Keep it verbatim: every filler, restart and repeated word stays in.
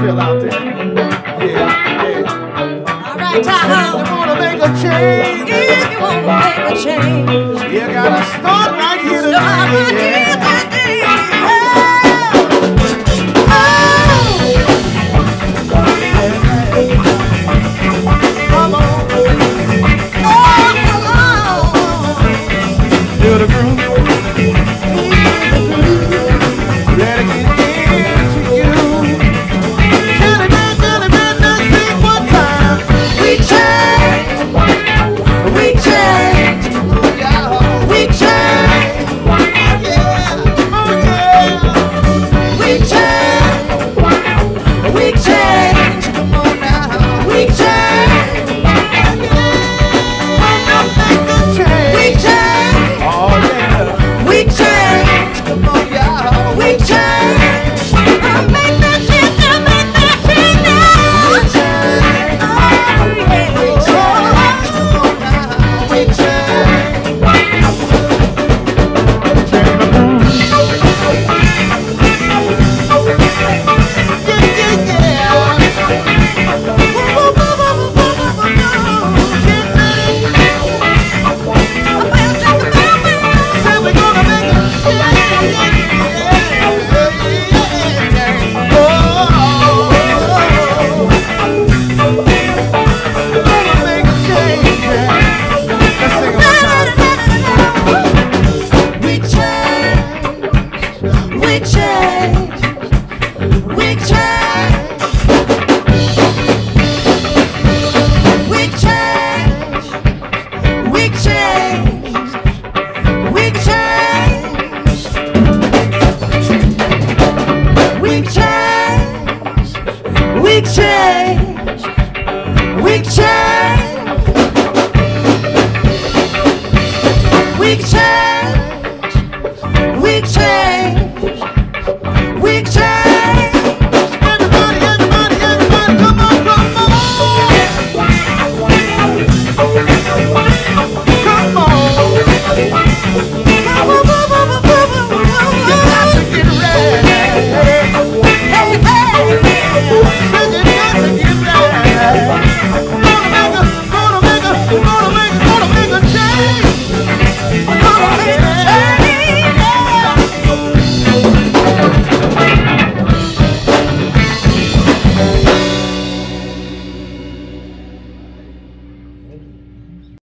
chill out there. Yeah, yeah. All right, Tahoe. You wanna make a change? If you wanna make a change, you gotta start right here today. start right here today. Come on. Oh, Feel the groove. Let it get into you. Can it be, can it be, let's sing one time. we change, we change, we change, Oh yeah, we change, we change, come on now. we change, Make a change. we change, Oh yeah, we change, come on y'all. we change. I'll make that change, I'll make that change now. We change. Oh, yeah. We change. Come on now. We change. Change the mood. Yeah, yeah, yeah. Woo, woo, woo, woo, woo, woo, woo, woo. Get ready. Say we're gonna make a change. Oh, gonna make a change. Let's sing it one time. We change, we change, we change, we change, we change, we change, we change, we change, we change, we change.